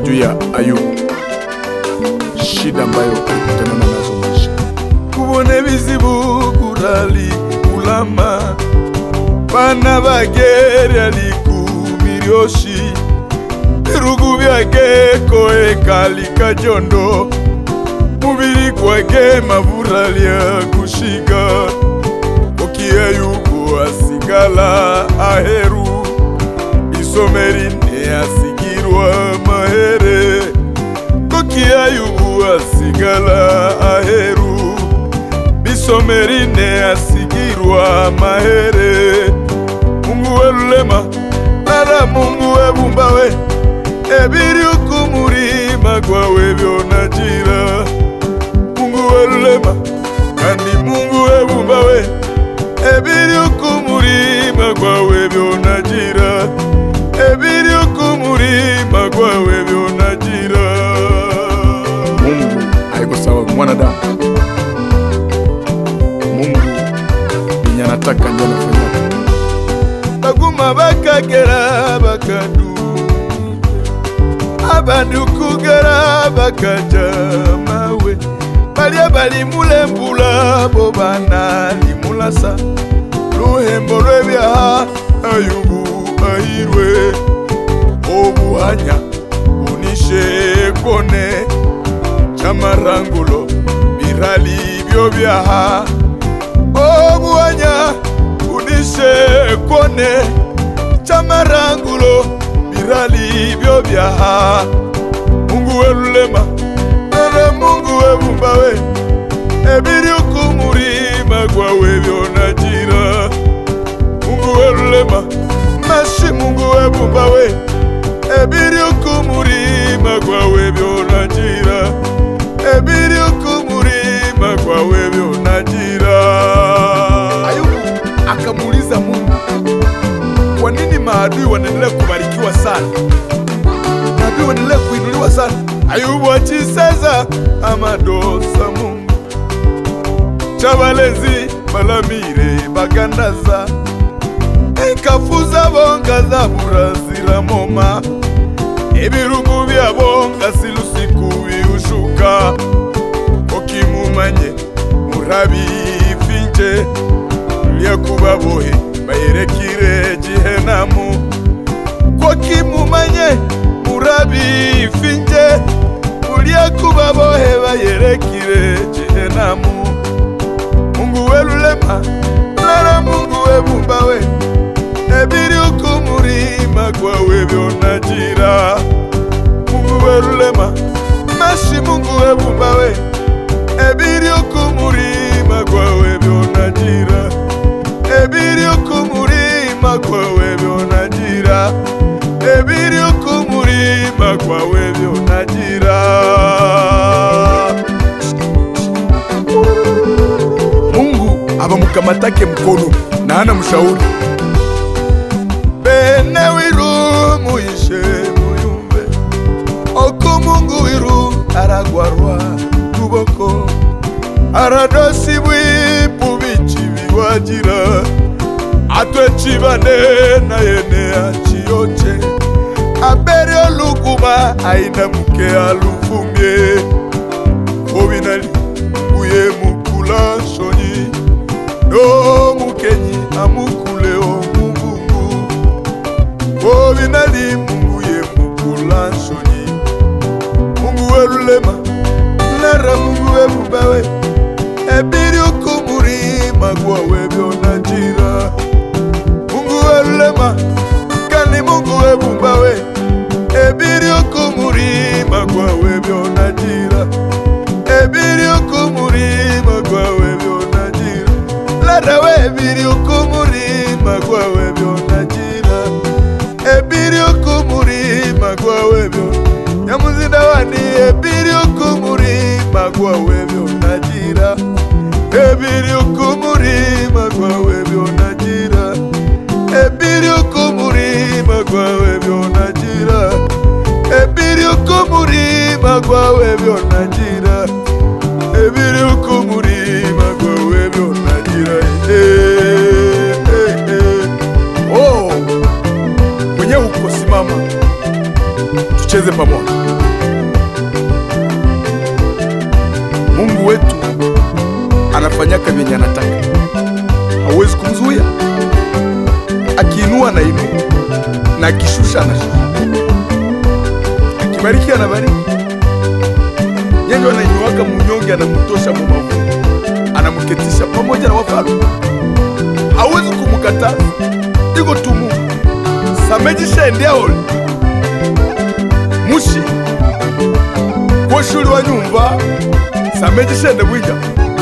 juu ya Ayubu, shida ambayo alikutana nazo maisha. Kubone bizibu kurali ulama, bana bagere alikumiriyoshi, birugu byake koe kali kajondo, mubiri kwake mavurali ya kushika. Oki Ayubu asigala aheru, isomerine asigirwa mahere. Oki Ayubu asigala aheru, bisomerine asigirwa mahere. Mungu welulema nara Mungu webumbawe, ebiri ukumurima gwawe byonajira. Mungu welulema kandi Mungu webumbawe, ebiri ukumurima gwawe byonajira. Ebiri ukumurima gwawe byonajira. Mungu haiko sawa mwanadamu. Mungu yenye anataka ndio anafanya. Baguma bakagera bakadu, abandu kugera bakaja mawe. Balia bali mulembula bobana limulasa, luhembo lwebya Ayubu ahirwe. Obuhanya unishe kone, chamarangulo birali byo byaha. Obuhanya unishe kone, chamarangulo birali byo byaha. Mungu welulema nara Mungu webumbawe, ebiri ukumurima gwawe byonajira. Mungu welulema mashi Mungu webumbawe, ebiri ukumurima gwawe byonajira. Ebiri ukumurima gwawe byonajira. Ayubu akamuuliza Mungu, kwa nini maadui wanaendelea kubarikiwa sana? Maadui wanaendelea kuinuliwa sana. Ayubu achiseza amadosa Mungu, chabalezi balamire bagandaza, enkafuza bonga zaburazira moma, ebirugu byabo ngasilusiku biushuka. Okimumanye murabi finje, lyakubabohe bayerekire jihenamu. Kokimumanye murabi finje, lyakubabohe bayerekire jihenamu. Mungu welulema nara Mungu webumbawe, ebiri ukumurima gwawe byonajira. Mungu welulema mashi Mungu webumbawe, ebiri ukumurima gwawe byonajira. Ebiri ukumurima gwawe byonajira. Ebiri ukumurima gwawe byonajira. Mungu abamukamatake mkono na hana mshauri. Bene wiru muishe muyumbe, oku Mungu wiru aragwarwa kuboko. Aradosi bwipu bichi biwajira, atwe chibane na yene achioche. Aberi olukuma aina muke alufumye, obinali uye mukula shonyi, no mukenyi amukule omugungu. Obinali Mungu ye mukula shonyi. Mungu welulema nara Mungu webumbawe, ebiri ukumurima gwawe byonajira. Mungu welulema kandi Mungu webumbawe, ebiri ukumurima gwawe byonajira. Ebiri ukumurima gwawe byonajira. Lara we ebiri ukumurima gwawe byonajira. Ebiri ukumurima gwawe byonajira. Nyamuzinda wani ebiri ukumurima gwawe byonajira. Ebiri ukumurima gwawe byonajira. Ebiri ukumurima gwawe byonajira. Ebiri ukumurima gwawe byonajira. Ebiri ukumurima gwawe byonajira. Oh, mwenye uko simama, tucheze pamoja. anafanyaka vyenye anataka, hauwezi kumzuia. Akiinua anainua na akishusha anashusha, akibariki anabariki. Yeye anainuaka munyonge, anamtosha mumavu, anamketisha pamoja na wafalme. Hauwezi kumkataza, iko tu Mungu. Samejisha endeaole mushi koshuli wa nyumba, samejisha ende bwija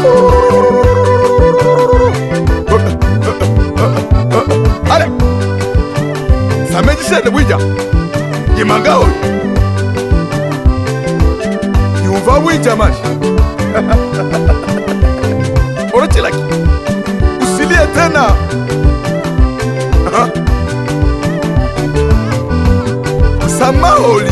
ale samejisha ende bwija imangao yumva bwija mashi orochilaki usilie tena. Samaoli